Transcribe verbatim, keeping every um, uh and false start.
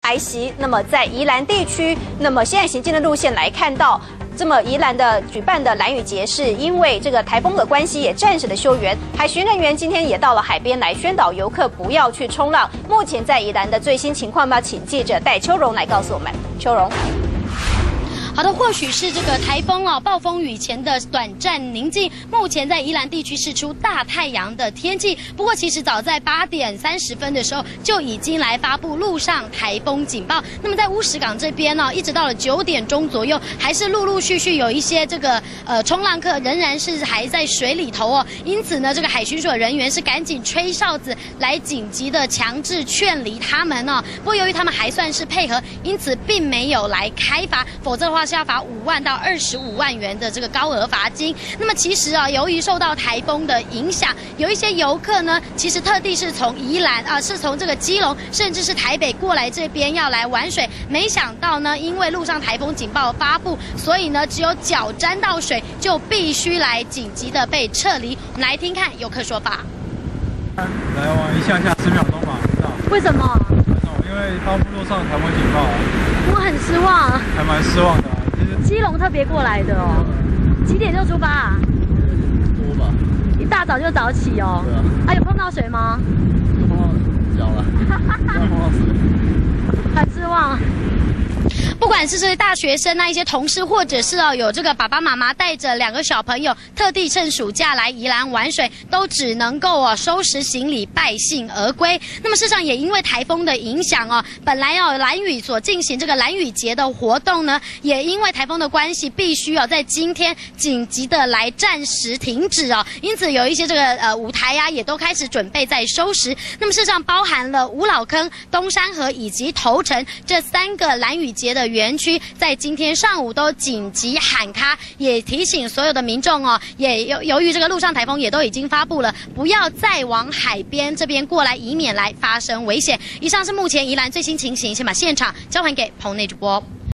来袭，那么在宜兰地区，那么现在行进的路线来看到，这么宜兰的举办的兰屿节是因为这个台风的关系，也暂时的休园。海巡人员今天也到了海边来宣导游客不要去冲浪。目前在宜兰的最新情况呢，请记者戴秋荣来告诉我们。秋荣。 好的，或许是这个台风哦，暴风雨前的短暂宁静。目前在宜兰地区是出大太阳的天气，不过其实早在八点三十分的时候就已经来发布陆上台风警报。那么在乌石港这边呢、哦，一直到了九点钟左右，还是陆陆续续有一些这个呃冲浪客仍然是还在水里头哦。因此呢，这个海巡署的人员是赶紧吹哨子来紧急的强制劝离他们哦。不过由于他们还算是配合，因此并没有来开罚，否则的话。 是要罚五万到二十五万元的这个高额罚金。那么其实啊，由于受到台风的影响，有一些游客呢，其实特地是从宜兰啊，是从这个基隆，甚至是台北过来这边要来玩水。没想到呢，因为陆上台风警报发布，所以呢，只有脚沾到水就必须来紧急的被撤离。我们来听看游客说法。 来玩一下下十秒钟吧， 为什么？ 因为发布陆上台风警报， 我很失望， 还蛮失望的、啊。 基隆特别过来的哦，几点就出发、啊？ 多吧。 一大早就早起哦。对啊。啊，有碰到水吗？ 有碰到脚了，有碰到水。 很失望。 不管是这些大学生啊，一些同事，或者是哦有这个爸爸妈妈带着两个小朋友，特地趁暑假来宜兰玩水，都只能够哦收拾行李，败兴而归。那么事实上也因为台风的影响哦，本来哦兰屿所进行这个兰屿节的活动呢，也因为台风的关系，必须哦在今天紧急的来暂时停止哦。因此有一些这个呃舞台呀、啊，也都开始准备在收拾。那么事实上包含了五老坑、东山河以及头城这三个兰屿节的 园区在今天上午都紧急喊卡，也提醒所有的民众哦，也由由于这个陆上台风也都已经发布了，不要再往海边这边过来，以免来发生危险。以上是目前宜兰最新情形，先把现场交还给棚内主播。